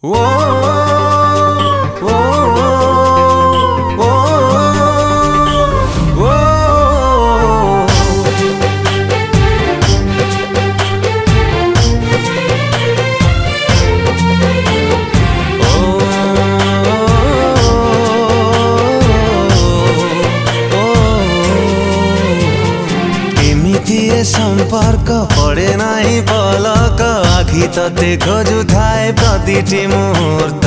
संपर्क पड़े नाही पलक आखि तते खोजु थाए प्रतिटी मुहूर्त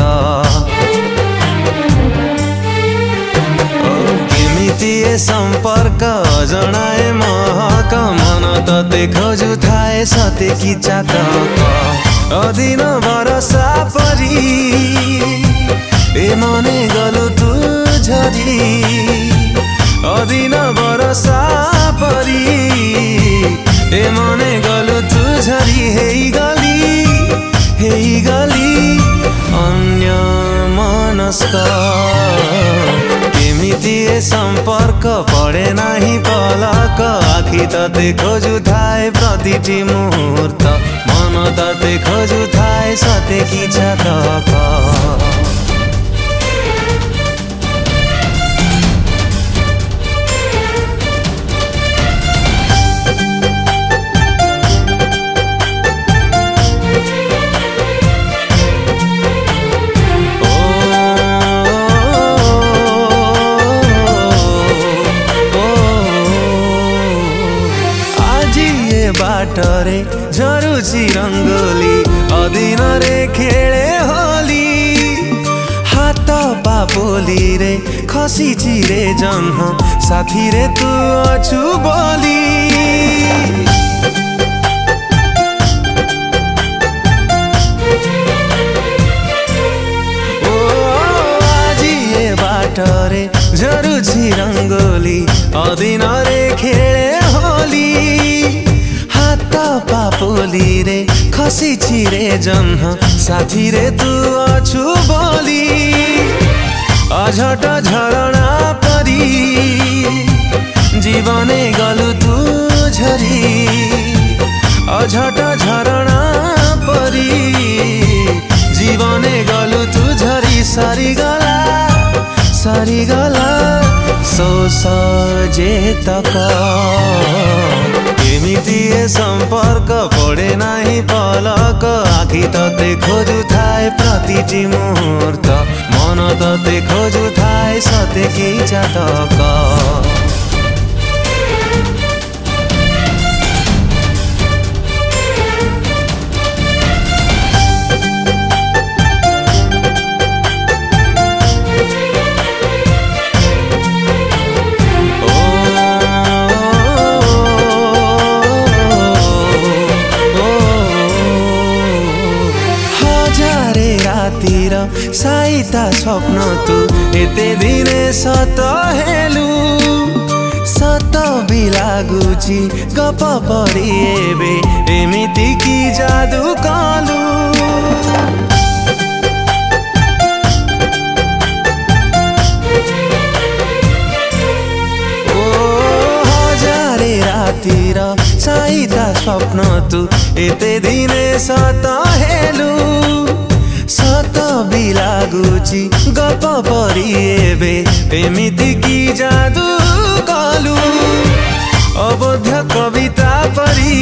केमिति संपर्क अजणाए महक मन तते खोजु थाए सते कि चातक अदिन बरसा परी ए मने गलु तू झरी अदिन बरसा परी ए मने गलु तू झरी हेई गली अन्य मनस्क केमिति संपर्क पड़े नाही पलक आखि तते खोजु थाए प्रतिटी मुहूर्त मन तते खोजु थाए सते कि चातक बाटरे झरुची रंगोली अदिन रे खेले होली हाथ पापोली रे खसीची रे जन्म साथी रे तू अछु बोली ओ आजी ये बाटरे झरुची रंगोली अदिन रे खेले होली पापोली रे खसीची रे जन्म साथी रे तू अछु बोली अझट झरणा परी जीवने गलु तू झरी अझट झरणा परी जीवने गलु तू झरी सारी गला सो सजे तक केमिति संपर्क पड़े नाही पलक आखि तते खोजु थाए प्रतिटी मुहूर्त मन तते खोजु थाए सते कि चातक साइता स्वप्न तू एते दिने सत हेलु सत भी लागुची गप परी एबे एमिति की जादू कलु ओ हजारे रातिर साइता स्वप्न तू एते दिने सत हेलु सत भी लागुची गप परी एबे एमिति की जादू कलु अबोध्य कविता परी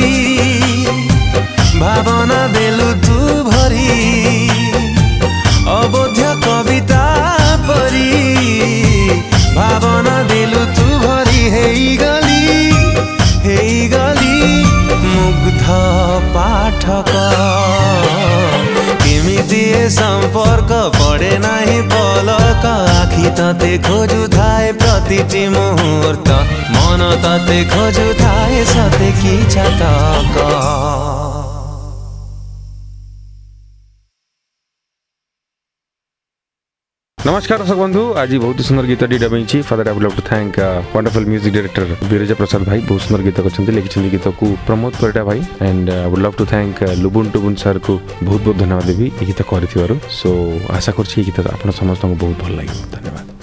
भावना देलु तू भरी अबोध्य कविता परी भावना देलु तू भरी हेई गली मुग्ध पाठक केमिति संपर्क पड़े नाही पलक आखि तते खोजु थाए प्रतिटी मुहूर्त मन तते खोजु थाए सते कि चातक नमस्कार दर्शक बंधु आज बहुत सुंदर गीत डबी father I would love to thank wonderful music director Viraja Prasad भाई बहुत सुंदर गीत करछन्ती लिखिछन्ती गीत को प्रमोद करटा भाई and I would love to thank लुबुन टुबुन सर को बहुत बहुत धन्यवाद देवी गीत करथिवारु सो आशा करछि गीत आपण समस्त को बहुत भल लागि धन्यवाद।